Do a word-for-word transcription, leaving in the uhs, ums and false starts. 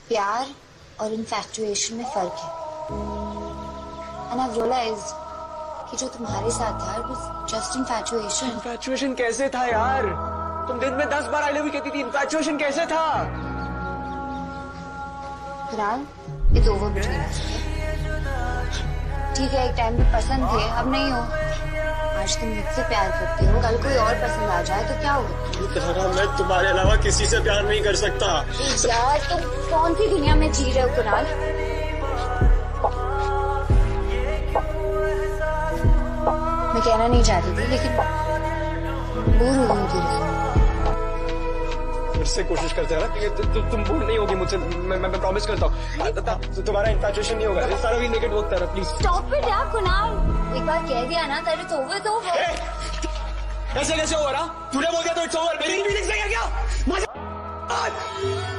प्यार और इन्फैक्चुएशन में फर्क है। एंड आई रियलाइज्ड कि जो तुम्हारे साथ था वाज जस्ट इन्फैचुएशन। इन्फैचुएशन कैसे था यार? तुम दिन में दस बार आई लव यू कहती थी, इन्फैचुएशन कैसे था? Kunal, it's over between us. ठीक है, एक टाइम पे पसंद थे, अब नहीं हो। आज तुम मुझसे प्यार करते हो, कल कोई और पसंद आ जाए तो क्या होगा? मैं तुम्हारे अलावा किसी से प्यार नहीं कर सकता। यार तुम कौन सी दुनिया में जी रहे हो कुणाल? मैं कहना नहीं चाहती थी, लेकिन बोर हो गई तेरे से। फिर से कोशिश करते हैं ना, तु, तु, तुम बोर नहीं होगी मुझसे, मैं मैं प्रॉमिस करता हूँ। तुम्हारा इन्फैचुएशन नहीं होगा, इस सारा भी नेगेटिव होता है, प्लीज स्टॉप इट यार कुणाल। एक बार कह दिया ना तेरे तो ओवर तो ओवर। कैसे कैसे ओवर? तूने बोल दिया तो इट्स ओवर। मेरी फीलिंग्स नहीं है क्या?